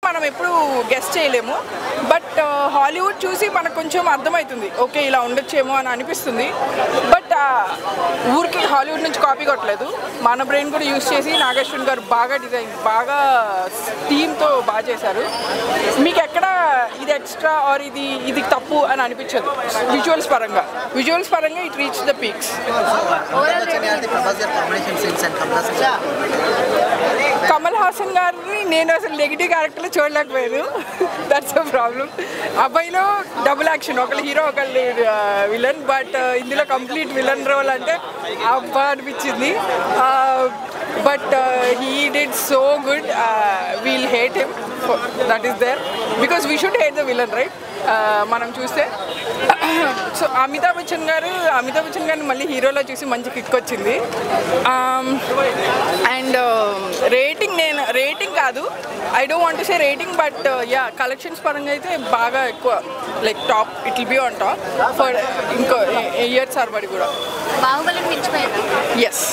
మనం ఎప్పుడు గెస్ చేయలేము. బట్ హాలీవుడ్ చూసి మనకు కొంచెం అర్థమవుతుంది, ఓకే ఇలా ఉండొచ్చేమో అని అనిపిస్తుంది. బట్ ఊరికి హాలీవుడ్ నుంచి కాపీ కొట్టలేదు, మన బ్రెయిన్ కూడా యూజ్ చేసి నాగేశ్వన్ గారు బాగా డిజైన్, బాగా థీమ్తో బాగా చేశారు. మీకు ఎక్కడ ఇది ఎక్స్ట్రా ఆర్ ఇది తప్పు అని అనిపించదు. విజువల్స్ పరంగా it reach the peaks. Kamal Haasan గారిని నేను అసలు నెగిటివ్ క్యారెక్టర్లో చూడలేకపోయాను. That's a problem. అబ్బాయిలో డబుల్ యాక్షన్, ఒకళ్ళు హీరో ఒకళ్ళు విలన్, బట్ ఇందులో కంప్లీట్ విలన్ రోల్ అంటే అబ్బా అనిపించింది. But he did so good. We'll hate him, that is there, because we should hate the villain, right? మనం చూస్తే సో అమితాబ్ బచ్చన్ గారిని మళ్ళీ హీరోలో చూసి మంచి కిక్ వచ్చింది. అండ్ రేటింగ్ కాదు, I don't want to say rating, but ya collections పరంగా అయితే బాగా ఎక్కువ, like top, it will be on top for ఇంకో ఇయర్ సర్బడి కూడా. ఎస్.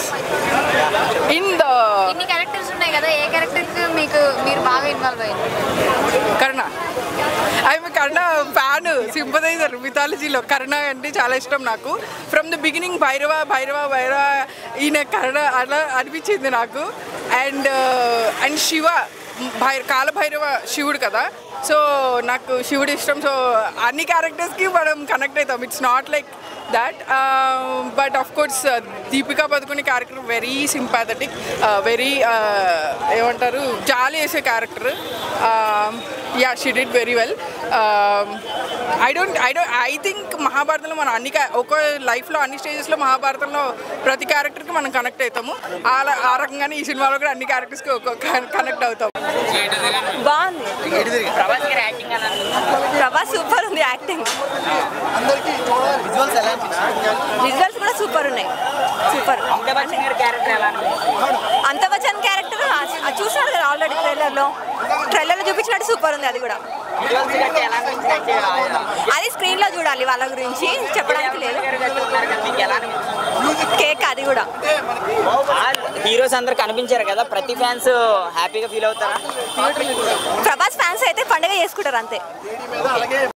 ఇన్ని క్యారెక్టర్స్ ఉన్నాయి కదా, ఏ క్యారెక్టర్కి మీరు బాగా ఇన్వాల్వ్ అయ్యారు? కర్ణ. కర్ణ ఫ్యాన్, సింపథైజర్. మిథాలజీలో కర్ణ అంటే చాలా ఇష్టం నాకు. ఫ్రమ్ ద బిగినింగ్ భైరవ ఈయన కర్ణ అలా అనిపించింది నాకు. అండ్ శివ, కాలభైరవ శివుడు కదా, సో నాకు శివుడు ఇష్టం. సో అన్ని క్యారెక్టర్స్కి మనం కనెక్ట్ అవుతాం. It's not like that, but of course Deepika Padukone character very sympathetic, very ఏమంటారు జాలి వేసే character. yeah, she did very well. I think మహాభారతంలో మనం ఒక లైఫ్లో అన్ని స్టేజెస్లో మహాభారతంలో ప్రతి క్యారెక్టర్కి మనం కనెక్ట్ అవుతాము. ఆ రకంగానే ఈ సినిమాలో కూడా అన్ని క్యారెక్టర్స్కి కనెక్ట్ అవుతాం. బాగుంది. ప్రభాస్ సూపర్ ఉంది యాక్టింగ్. విజువల్స్ కూడా సూపర్ ఉన్నాయి. సూపర్. అమితాబ్ బచ్చన్ క్యారెక్టర్ చూసారు కదా ఆల్రెడీ ట్రైలర్లో చూపించినట్టు సూపర్ ఉంది. అది కూడా అది స్క్రీన్లో చూడాలి, వాళ్ళ గురించి చెప్పడానికి లేదు. కేక్ అది కూడా. హీరోస్ అందరు కనిపించారు కదా, ప్రతి ఫ్యాన్స్ హ్యాపీగా ఫీల్ అవుతారా? ప్రభాస్ ఫ్యాన్స్ అయితే పండుగ చేసుకుంటారు అంతే.